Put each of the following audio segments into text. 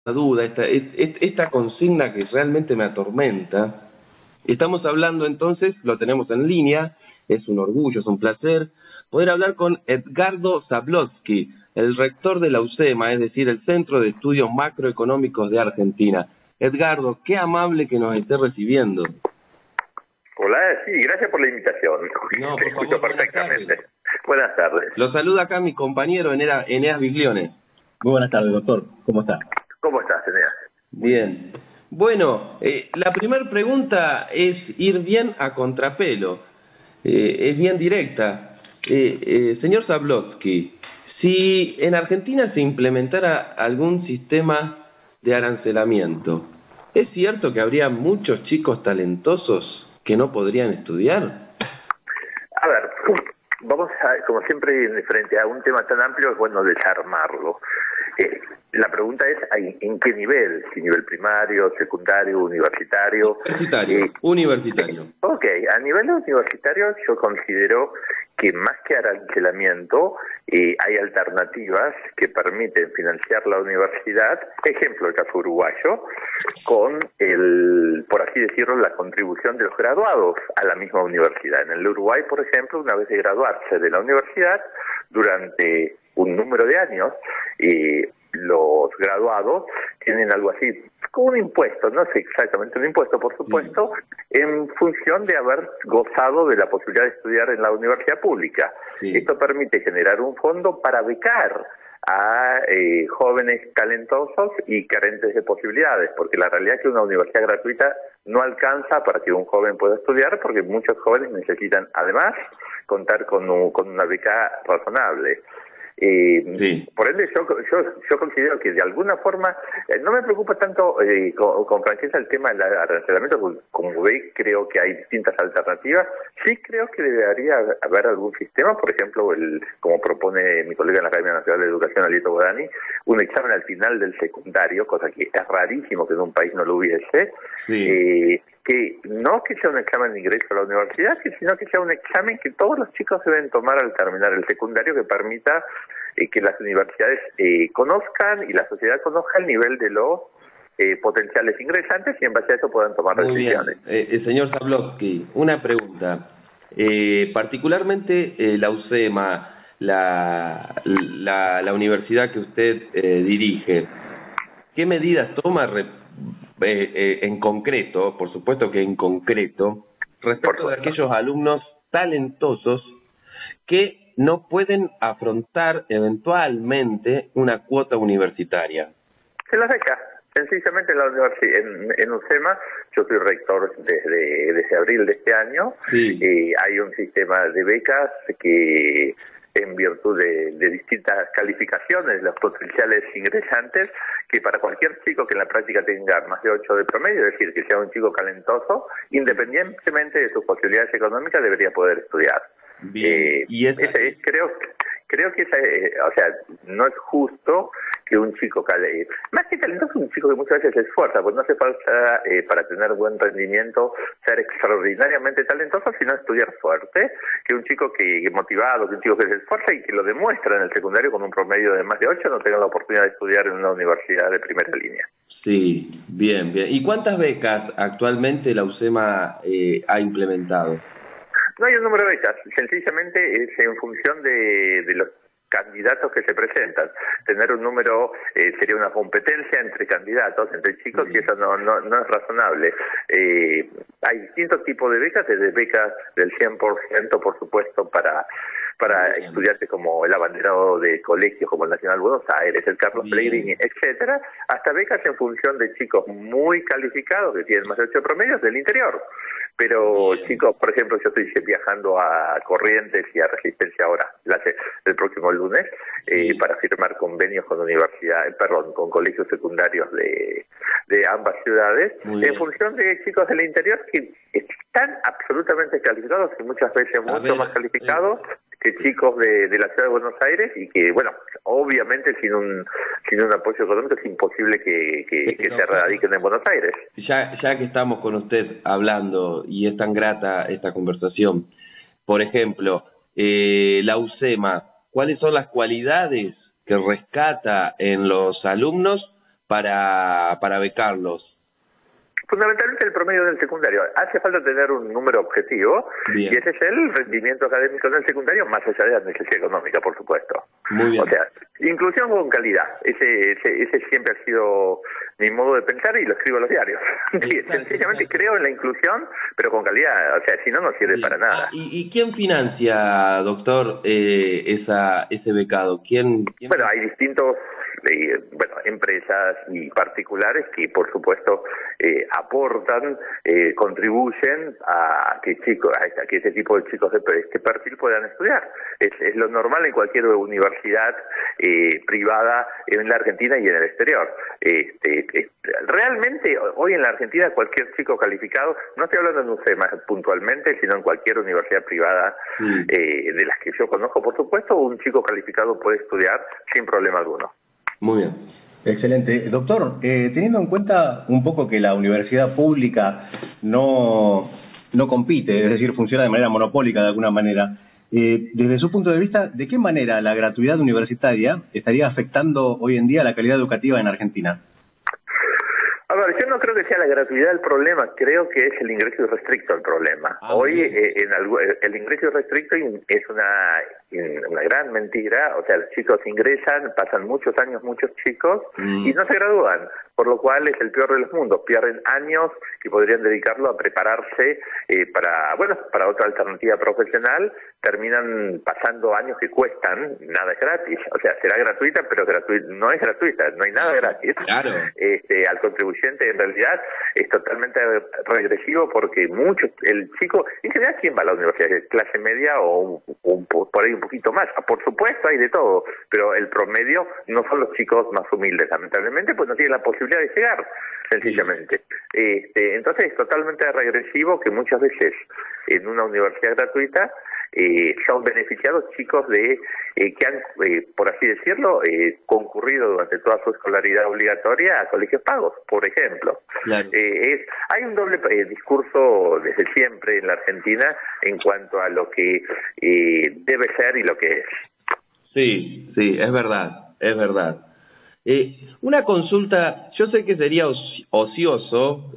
duda, esta consigna que realmente me atormenta. Estamos hablando entonces, lo tenemos en línea, es un orgullo, es un placer poder hablar con Edgardo Zablocki, el rector de la UCEMA, es decir, el Centro de Estudios Macroeconómicos de Argentina. Edgardo, qué amable que nos esté recibiendo. Hola, sí, gracias por la invitación. No, Te por escucho favor, perfectamente. Buenas tardes. Lo saluda acá mi compañero Eneas Biglione. Muy buenas tardes, doctor. ¿Cómo está? ¿Cómo estás, Eneas? Bien. Bueno, la primera pregunta es ir bien a contrapelo. Es bien directa. Señor Zablocki, si en Argentina se implementara algún sistema de arancelamiento, ¿es cierto que habría muchos chicos talentosos que no podrían estudiar? A ver, vamos a, como siempre, frente a un tema tan amplio, es bueno desarmarlo. La pregunta es, ¿en qué nivel? ¿Si nivel primario, secundario, universitario? Universitario. Ok, a nivel universitario yo considero que más que arancelamiento hay alternativas que permiten financiar la universidad, ejemplo el caso uruguayo, con por así decirlo, la contribución de los graduados a la misma universidad. En el Uruguay, por ejemplo, una vez de graduarse de la universidad, durante un número de años, los graduados tienen algo así como un impuesto, no sé exactamente un impuesto, por supuesto, en función de haber gozado de la posibilidad de estudiar en la universidad pública. Esto permite generar un fondo para becar a jóvenes talentosos y carentes de posibilidades, porque la realidad es que una universidad gratuita no alcanza para que un joven pueda estudiar, porque muchos jóvenes necesitan además contar con una beca razonable. Por ende, yo considero que de alguna forma, no me preocupa tanto con franqueza el tema del arancelamiento, como veis, creo que hay distintas alternativas. Sí creo que debería haber algún sistema, por ejemplo, como propone mi colega en la Academia Nacional de Educación, Alito Bodani, un examen al final del secundario, cosa que es rarísimo que en un país no lo hubiese, que no que sea un examen de ingreso a la universidad, sino que sea un examen que todos los chicos deben tomar al terminar el secundario, que permita que las universidades conozcan y la sociedad conozca el nivel de los potenciales ingresantes y en base a eso puedan tomar decisiones. Señor Zablocki, una pregunta. Particularmente la UCEMA, la universidad que usted dirige, ¿qué medidas toma en concreto, por supuesto que en concreto, respecto de aquellos alumnos talentosos que no pueden afrontar eventualmente una cuota universitaria? Se las beca. Sencillamente en UCEMA, yo soy rector desde abril de este año, hay un sistema de becas que en virtud de distintas calificaciones, los potenciales ingresantes, que para cualquier chico que en la práctica tenga más de 8 de promedio, es decir, que sea un chico talentoso, independientemente de sus posibilidades económicas, debería poder estudiar. Creo que o sea, no es justo que un chico más que talentoso, un chico que muchas veces se esfuerza, pues no hace falta para tener buen rendimiento ser extraordinariamente talentoso, sino estudiar fuerte, que un chico que motivado, que un chico que se esfuerza y que lo demuestra en el secundario con un promedio de más de 8 no tenga la oportunidad de estudiar en una universidad de primera línea. Sí, bien. ¿Y cuántas becas actualmente la UCEMA ha implementado? No hay un número de becas, sencillamente es en función de los candidatos que se presentan. Tener un número sería una competencia entre candidatos, entre chicos, y eso no es razonable. Hay distintos tipos de becas, desde becas del 100%, por supuesto, para estudiantes como el abanderado de colegios como el Nacional Buenos Aires, el Carlos Pellegrini, etcétera, hasta becas en función de chicos muy calificados que tienen más de 8 promedios del interior. Pero chicos, por ejemplo, yo estoy viajando a Corrientes y a Resistencia ahora, el próximo lunes, para firmar convenios con con colegios secundarios de ambas ciudades, en función de chicos del interior que están absolutamente calificados y muchas veces mucho más calificados que chicos de la ciudad de Buenos Aires y que, bueno, obviamente sin un apoyo económico es imposible que se radiquen en Buenos Aires. Ya que estamos con usted hablando y es tan grata esta conversación, por ejemplo, la UCEMA, ¿cuáles son las cualidades que rescata en los alumnos para becarlos? Fundamentalmente el promedio del secundario. Hace falta tener un número objetivo. Bien. Y ese es el rendimiento académico del secundario, más allá de la necesidad económica, por supuesto. Muy bien. O sea, inclusión con calidad. Ese siempre ha sido mi modo de pensar y lo escribo en los diarios. Sí, sencillamente creo en la inclusión, pero con calidad. O sea, si no, no sirve para nada. ¿Y quién financia, doctor, ese becado? ¿Quién? Bueno, hay distintos empresas y particulares que, por supuesto, aportan, contribuyen a que ese tipo de chicos de este perfil puedan estudiar. Es lo normal en cualquier universidad privada en la Argentina y en el exterior. Realmente, hoy en la Argentina, cualquier chico calificado, no estoy hablando en UCEMA puntualmente, sino en cualquier universidad privada de las que yo conozco, por supuesto, un chico calificado puede estudiar sin problema alguno. Muy bien. Excelente. Doctor, teniendo en cuenta un poco que la universidad pública no compite, es decir, funciona de manera monopólica de alguna manera, desde su punto de vista, ¿de qué manera la gratuidad universitaria estaría afectando hoy en día la calidad educativa en Argentina? A ver, yo no creo que sea la gratuidad el problema, creo que es el ingreso irrestricto el problema. Hoy el ingreso irrestricto es una gran mentira, o sea, los chicos ingresan, pasan muchos años muchos chicos y no se gradúan, por lo cual es el peor de los mundos, pierden años que podrían dedicarlo a prepararse para otra alternativa profesional, terminan pasando años que cuestan, nada es gratis, o sea, será gratuita, pero no es gratuita, no hay nada gratis. Claro. Al contribuyente en realidad es totalmente regresivo porque el chico, en general, ¿quién va a la universidad? ¿Clase media o por ahí un poquito más? Por supuesto hay de todo, pero el promedio no son los chicos más humildes, lamentablemente, pues no tienen la posibilidad de llegar, sencillamente. Entonces es totalmente regresivo que muchas veces en una universidad gratuita son beneficiados chicos que han, por así decirlo, concurrido durante toda su escolaridad obligatoria a colegios pagos, por ejemplo. Claro. Hay un doble discurso desde siempre en la Argentina en cuanto a lo que debe ser y lo que es. Sí, es verdad, es verdad. Una consulta, yo sé que sería ocioso,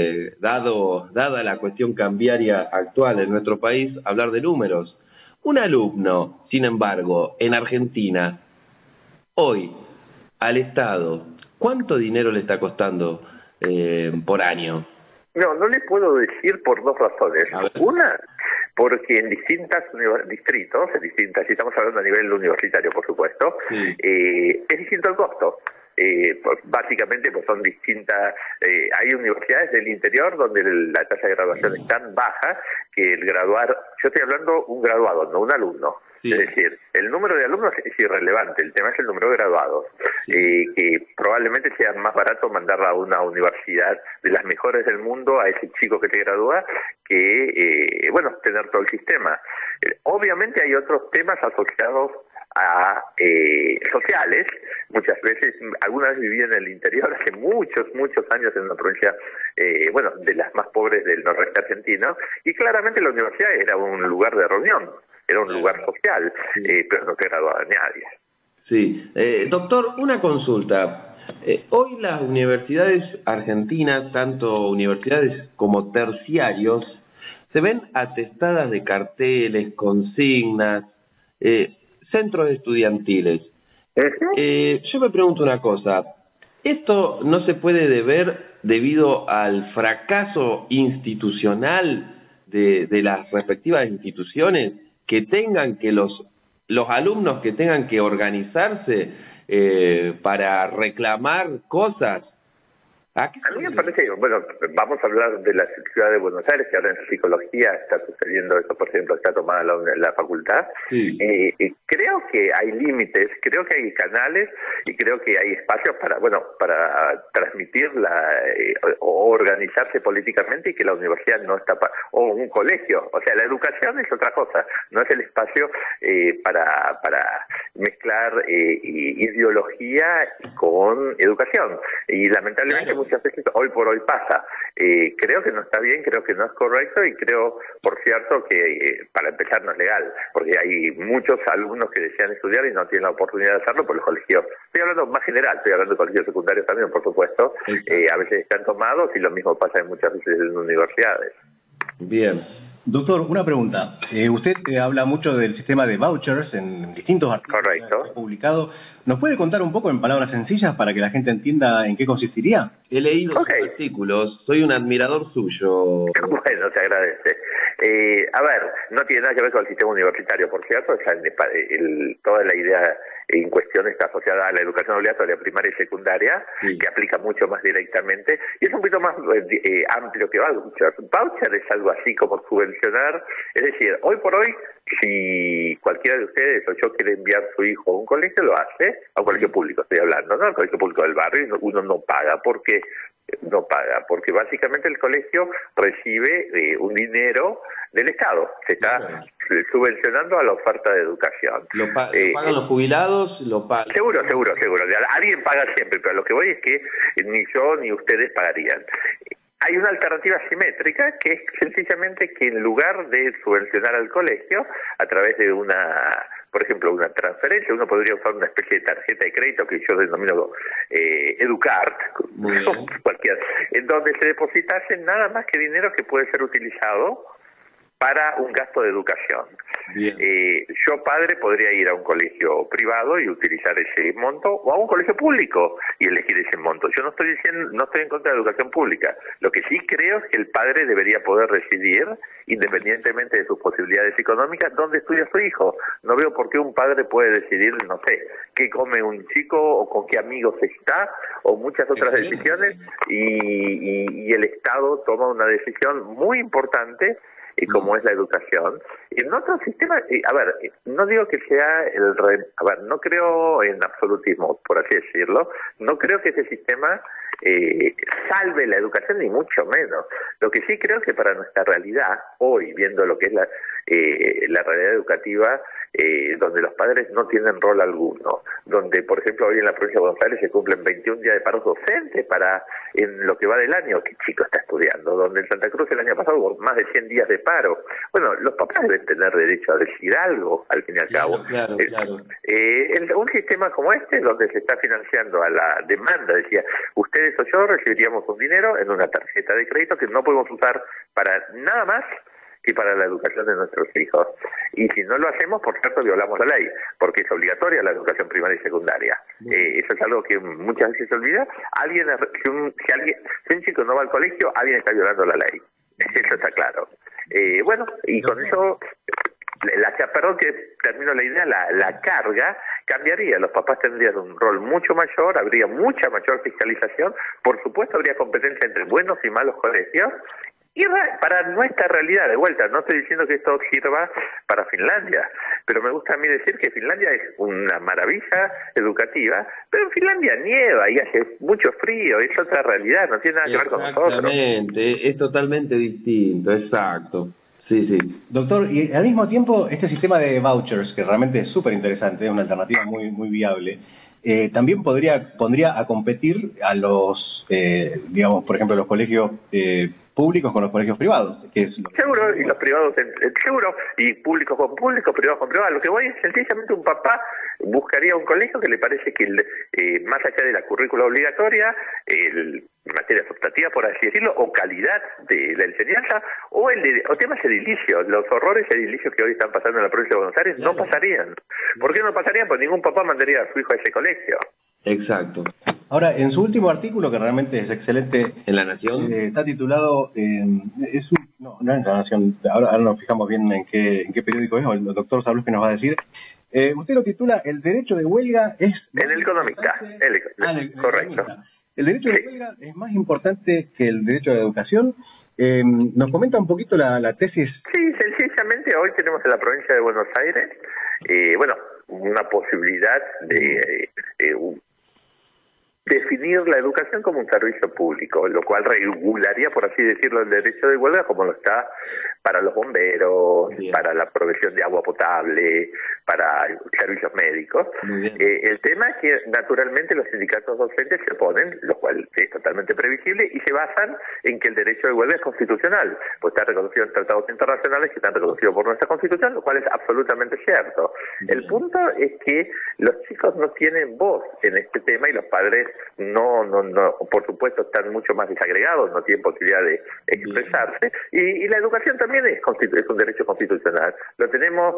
dada la cuestión cambiaria actual en nuestro país, hablar de números. Un alumno, sin embargo, en Argentina, hoy, al Estado, ¿cuánto dinero le está costando por año? No le puedo decir por dos razones. Una, porque en distintos distritos, si estamos hablando a nivel universitario, por supuesto, es distinto el costo. Básicamente pues son distintas, hay universidades del interior donde la tasa de graduación es tan baja que el graduar, yo estoy hablando un graduado, no un alumno. Sí. Es decir, el número de alumnos es irrelevante, el tema es el número de graduados, que probablemente sea más barato mandar a una universidad de las mejores del mundo a ese chico que te gradúa que, tener todo el sistema. Obviamente hay otros temas asociados a sociales. Muchas veces, alguna vez viví en el interior hace muchos años en una provincia, de las más pobres del noroeste argentino, y claramente la universidad era un lugar de reunión, era un lugar social, pero no te graduaba nadie. Sí. Doctor, una consulta. Hoy las universidades argentinas, tanto universidades como terciarios, se ven atestadas de carteles, consignas, centros estudiantiles. Yo me pregunto una cosa, ¿esto no se puede deber debido al fracaso institucional de las respectivas instituciones, que tengan que los alumnos que tengan que organizarse para reclamar cosas? A mí me parece, vamos a hablar de la ciudad de Buenos Aires, que ahora en psicología está sucediendo eso, por ejemplo, está tomada la facultad. Sí. Creo que hay límites, creo que hay canales y creo que hay espacios para transmitir o organizarse políticamente, y que la universidad no está o un colegio, o sea, la educación es otra cosa, no es el espacio para mezclar ideología con educación, y lamentablemente muchas veces hoy por hoy pasa. Creo que no está bien, creo que no es correcto y creo, por cierto, que para empezar no es legal, porque hay muchos alumnos que desean estudiar y no tienen la oportunidad de hacerlo por los colegios. Estoy hablando más general, estoy hablando de colegios secundarios también, por supuesto. A veces están tomados y lo mismo pasa en muchas veces en universidades. Bien. Doctor, una pregunta. Usted habla mucho del sistema de vouchers en distintos artículos que ha publicado. ¿Nos puede contar un poco en palabras sencillas para que la gente entienda en qué consistiría? He leído sus artículos, soy un admirador suyo. Bueno, te agradece. A ver, no tiene nada que ver con el sistema universitario, por cierto, toda la idea en cuestión está asociada a la educación obligatoria primaria y secundaria, que aplica mucho más directamente, y es un poquito más amplio que voucher. Voucher es algo así como subvencionar, es decir, hoy por hoy, si cualquiera de ustedes o yo quiere enviar a su hijo a un colegio, lo hace, a un colegio público estoy hablando, ¿no? Al colegio público del barrio, uno no paga, porque básicamente el colegio recibe un dinero del Estado, se está subvencionando a la oferta de educación. ¿Lo pagan los jubilados? ¿Lo pagan? Seguro. Alguien paga siempre, pero lo que voy es que ni yo ni ustedes pagarían. Hay una alternativa simétrica que es sencillamente que en lugar de subvencionar al colegio a través de por ejemplo, una transferencia, uno podría usar una especie de tarjeta de crédito que yo denomino Educart, en donde se depositase nada más que dinero que puede ser utilizado para un gasto de educación. Yo, padre, podría ir a un colegio privado y utilizar ese monto, o a un colegio público y elegir ese monto. Yo no estoy en contra de la educación pública. Lo que sí creo es que el padre debería poder decidir, independientemente de sus posibilidades económicas, dónde estudia su hijo. No veo por qué un padre puede decidir, no sé, qué come un chico o con qué amigos está, o muchas otras decisiones, y el Estado toma una decisión muy importante, como es la educación. En otro sistema, no digo que sea no creo en absolutismo, por así decirlo, no creo que ese sistema salve la educación, ni mucho menos. Lo que sí creo es que para nuestra realidad, hoy, viendo lo que es la realidad educativa, donde los padres no tienen rol alguno, donde, por ejemplo, hoy en la provincia de Buenos Aires se cumplen 21 días de paros docentes en lo que va del año, ¿qué chico está estudiando? Donde en Santa Cruz el año pasado hubo más de 100 días de paro. Bueno, los papás deben tener derecho a decir algo, al fin y al cabo. Claro. Un sistema como este, donde se está financiando a la demanda, decía, ustedes o yo recibiríamos un dinero en una tarjeta de crédito que no podemos usar para nada más que para la educación de nuestros hijos. Y si no lo hacemos, por cierto, violamos la ley, porque es obligatoria la educación primaria y secundaria. Eso es algo que muchas veces se olvida. Si un chico no va al colegio, alguien está violando la ley. Eso está claro. Con eso, perdón que termino la idea, la carga cambiaría. Los papás tendrían un rol mucho mayor, habría mucha mayor fiscalización, por supuesto habría competencia entre buenos y malos colegios. Y para nuestra realidad, de vuelta, no estoy diciendo que esto sirva para Finlandia, pero me gusta a mí decir que Finlandia es una maravilla educativa, pero en Finlandia nieva y hace mucho frío, es otra realidad, no tiene nada que ver con nosotros. Exactamente, es totalmente distinto, exacto. Sí. Doctor, y al mismo tiempo, este sistema de vouchers, que realmente es súper interesante, es una alternativa muy, muy viable, también pondría a competir a los, por ejemplo, los colegios públicos con los colegios privados. Seguro, y los privados, seguro, y públicos con públicos, privados con privados. Lo que voy es sencillamente un papá buscaría un colegio que le parece que, más allá de la currícula obligatoria, materias optativas, por así decirlo, o calidad de la enseñanza, o temas edilicios, los horrores edilicios que hoy están pasando en la provincia de Buenos Aires, no pasarían. ¿Por qué no pasarían? Pues ningún papá mandaría a su hijo a ese colegio. Exacto. Ahora, en su último artículo, que realmente es excelente, ¿En La Nación? Está titulado, no es La Nación, ahora nos fijamos bien en qué periódico es, o el doctor Zabludski nos va a decir. Usted lo titula, el derecho de huelga es... En El Economista, correcto. El derecho de huelga es más importante que el derecho a la educación. ¿Nos comenta un poquito la tesis? Sí, sencillamente hoy tenemos en la provincia de Buenos Aires, una posibilidad de definir la educación como un servicio público, lo cual regularía, por así decirlo, el derecho de huelga como lo está para los bomberos, Bien. para la provisión de agua potable, para servicios médicos. El tema es que naturalmente los sindicatos docentes se oponen, lo cual es totalmente previsible, y se basan en que el derecho de huelga es constitucional, pues está reconocido en tratados internacionales que están reconocidos por nuestra Constitución, lo cual es absolutamente cierto. Bien. El punto es que los chicos no tienen voz en este tema y los padres no, por supuesto están mucho más desagregados, no tienen posibilidad de expresarse, y la educación también es un derecho constitucional. Lo tenemos,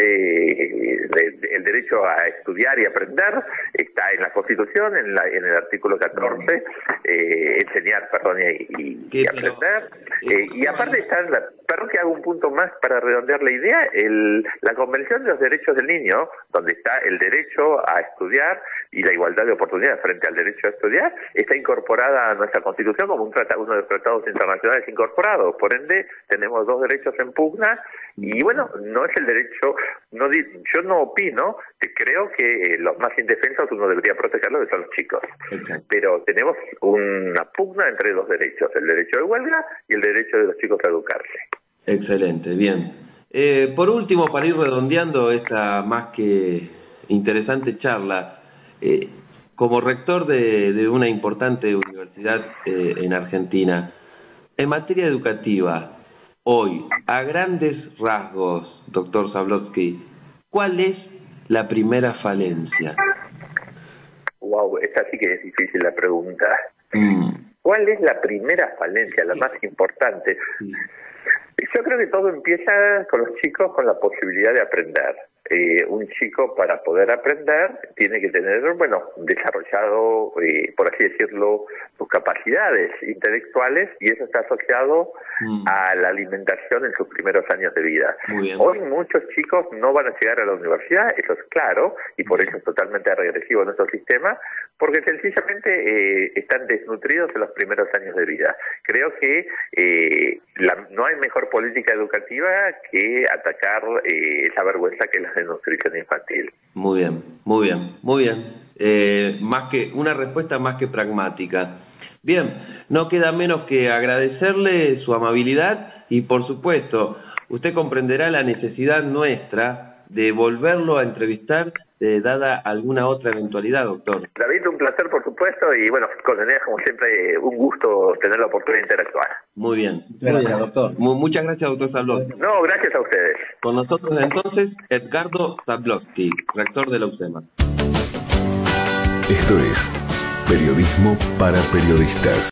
el derecho a estudiar y aprender está en la Constitución, en el artículo 14, enseñar, perdón, y aprender. Y aparte está, perdón que hago un punto más para redondear la idea, la Convención de los Derechos del Niño, donde está el derecho a estudiar y la igualdad de oportunidades frente al derecho a estudiar, está incorporada a nuestra Constitución como uno de los tratados internacionales incorporados. Por ende, tenemos dos derechos en pugna y bueno, no es el derecho, yo no opino, que creo que los más indefensos uno debería protegerlos, que son los chicos. Exacto. Pero tenemos una pugna entre dos derechos, el derecho de huelga y el derecho de los chicos a educarse. Excelente, bien. Por último, para ir redondeando esta más que interesante charla, como rector de una importante universidad en Argentina, en materia educativa, hoy, a grandes rasgos, doctor Zablocki, ¿cuál es la primera falencia? Wow, esta sí que es difícil la pregunta. ¿Cuál es la primera falencia, la más importante? Yo creo que todo empieza con los chicos, con la posibilidad de aprender. Un chico, para poder aprender, tiene que tener, bueno, desarrollado, por así decirlo, sus capacidades intelectuales, y eso está asociado a la alimentación en sus primeros años de vida. Hoy muchos chicos no van a llegar a la universidad, eso es claro, y por eso es totalmente regresivo nuestro sistema, porque sencillamente están desnutridos en los primeros años de vida. Creo que no hay mejor política educativa que atacar esa vergüenza que es la desnutrición infantil. Muy bien, muy bien, muy bien. Más que una respuesta más que pragmática. Bien, no queda menos que agradecerle su amabilidad y, por supuesto, usted comprenderá la necesidad nuestra de volverlo a entrevistar dada alguna otra eventualidad, doctor. David, un placer, por supuesto, y bueno, con Eneas, como siempre, un gusto tener la oportunidad de interactuar. Muy bien. Gracias, doctor. Muchas gracias, doctor Zablocki. No, gracias a ustedes. Con nosotros entonces, Edgardo Zablocki, rector de la UCEMA. Esto es Periodismo para Periodistas.